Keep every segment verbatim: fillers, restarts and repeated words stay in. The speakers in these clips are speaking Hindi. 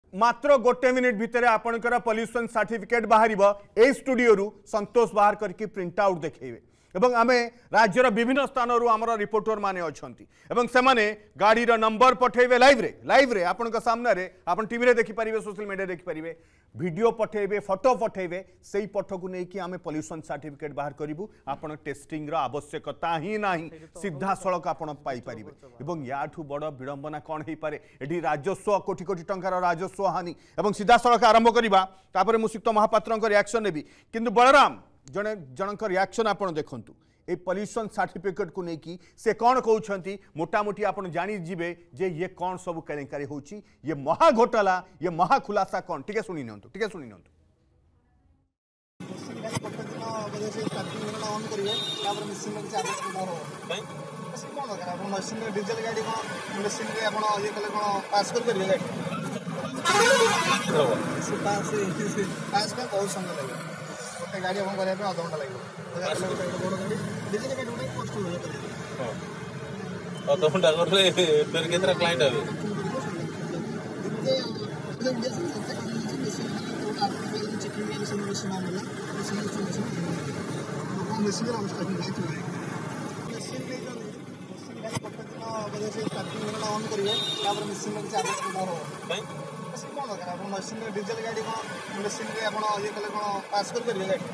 मात्र गोटे मिनिट भितर आपणकर पॉल्यूशन सर्टिफिकेट बाहर ए स्टूडियो रु संतोष बाहर करके प्रिंट आउट देखेबे एवं आमे राज्यर विभिन्न स्थान आमर रिपोर्टर माने अछंती एवं से माने गाड़ी रो नंबर पठेबे लाइव रे लाइव रे आपन का सामने रे आपन टीवी रे देखि परिबे सोशल मीडिया देखि परिबे वीडियो पठेबे फोटो पठेबे सेही पठ को नै कि आमे पॉल्यूशन सर्टिफिकेट बाहर करिवु आपन टेस्टिंग रो आवश्यकता ही नाही सीधा सड़क आपन पाई परिबे एवं याठू बड़ विडंबना कोन हे पारे एडी राजस्व कोटी कोटी टंकार राजस्व हानि एवं सीधा सड़क आरंभ करिबा तापरे मुसिक्त महापात्रन को रिएक्शन नेबी किंतु बलराम जने जनक रिएक्शन आपन देखंतु ए पॉल्यूशन सर्टिफिकेट को लेकिन से कौन कहते मोटामोटी आप जानी जीवे जे ये कौन सब केलेंकारी होची ये महा घोटाला ये महा खुलासा कौन टिके सुनी नियंतु टिके सुनी नियंतु डीजल गाड़ी मशीन रे आपण ये कले कोन पास कर करिवे गाड़ी पास पास का बहुत समय लगे गोटे गाड़ी अपन करे पे आधा घंटा लगे डीजल गाड़ी उठे कष्ट हो जाता है आधा घंटा करे फिर कितना क्लाइंट है मशीन अवस्था ऑन करिए मशीन मशीन डीजल गाड़ी मशीन ये कले पास कर करिए गाड़ी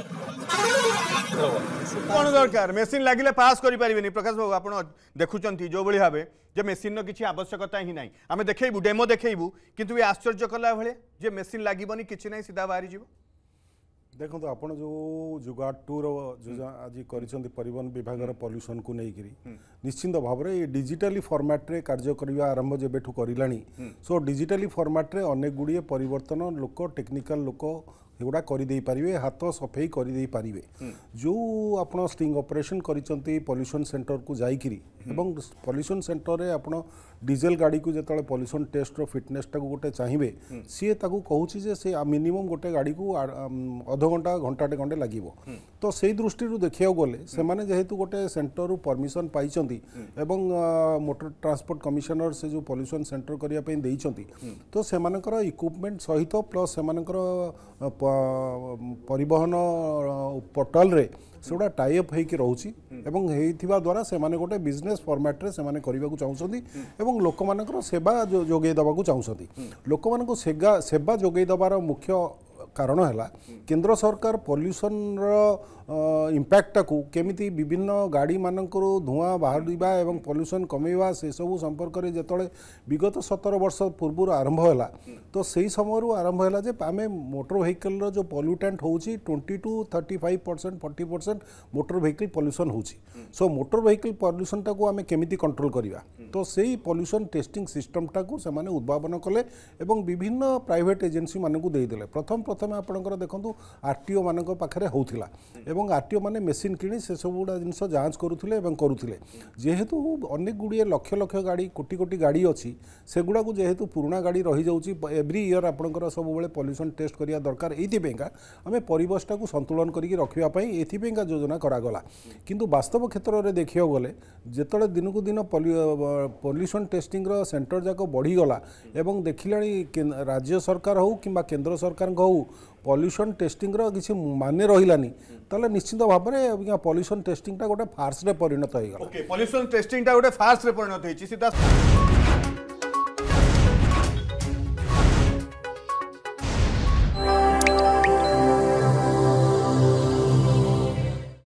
कौन दरकार मेसीन लगिले पास करि परिबेनी प्रकाश बाबू आपण देखुचंती जो बळी भाबे जे मेसीन नो किछि आवश्यकता ही नाही आमे देखेइबु डेमो देखेइबु किंतु ये आश्चर्य कला भले जे मेसीन लागिबनी किछि नाही सीधा बाहरी जीवो देखो तो आपण जो जुगाड़ टूर जो आज कर परिवहन विभाग पॉल्यूशन को लेकर निश्चिंत भाव में डिजिटली फॉर्मेट रे कार्य करने आरंभ जेबेठू करिलानी सो डिजिटली फॉर्मेट रे अनेक गुड़िए परिवर्तन लोक टेक्निकल लोक एगुड़ा करदे पारे हाथ सफेई करदे पारे जो आप स्टिंग ऑपरेशन करिसंती पॉल्यूशन सेंटर को जाइकरी एवं पॉल्यूशन सेंटर रे आपण डीजल गाड़ी को जो पॉल्यूशन टेस्ट रो फिटनेस टाक गोटे चाहिए सी ताकू कहूँ जे से मिनिमम गोटे गाड़ी को अध घंटा घंटाटे खंडे लगे तो से दृष्टि देखा गले से माने जेहेतु गोटे सेंटर रू परमिशन पाई एवं मोटर ट्रांसपोर्ट कमिशनर से जो पॉल्यूशन सेंटर करने देइछंती तो से इक्विपमेंट सहित प्लस से परिवहन पोर्टल रे सेगुड़ा टाइअप होइकी रहउची एवं हेइथिबा द्वारा से माने गोटे बिजनेस फॉर्मेट रे से माने करबा को चाहउछंती एवं लोक मानकर सेवा जोगै दबा को चाहउछंती लोक मानको सेवा सेवा जोगै दबार मुख्य कारण है केंद्र सरकार पॉल्यूशन इम्पैक्ट को केमिति विभिन्न गाड़ी मानक धुआं बाहर एवं पॉल्यूशन कमेवा से सब संपर्क में जिते विगत सतर वर्ष पूर्व आरंभ है तो सही समय आरंभ है जे आमे मोटर व्हीकल जो पॉल्यूटेंट होची twenty two thirty five percent forty percent motor vehicle pollution होची सो मोटर व्हीकल पॉल्यूशन टाको आमे केमिति कंट्रोल करिवा तो सही पॉल्यूशन टेस्टिंग सिस्टम टाको से माने उद्भावन कले एवं विभिन्न प्राइवेट एजेंसी मानकू देदेले प्रथम प्रथम आपणकर देखंतु आरटीओ मानक पाखरे होउथिला एवं आरटीओ माने मेसीन किणी से सब गुड़ा जिनस जांच करुथिले एवं करुथिले जेहेतु अनेक गुड़िए लक्ष लक्ष गाड़ी कोटी कोटी गाड़ी अच्छी सेगुड़ा को जेहेतु पुराना गाड़ी रही जाउची एवरी ईयर आपणकर सब बेले पॉल्यूशन टेस्ट करिया दरकार एथिपेका आमे परिवेशटा को संतुलन करिके रखिया पई एथिपेका योजना करागला किंतु वास्तव क्षेत्र में देखिया गले जेतले दिन को दिन पॉल्यूशन टेस्टिंग रो सेंटर जाक बढ़ी गला एवं देखिलानी राज्य सरकार हो किंबा केंद्र सरकार हो पॉल्यूशन टेस्टिंग रो किसी माने रहिलानी ताले निश्चित भाव में पॉल्यूशन टेस्टिंग टा गोटे फार्स रे परिणत हो गला ओके पॉल्यूशन टेस्टिंग टा गोटे फार्स रे परिणत होईची सीधा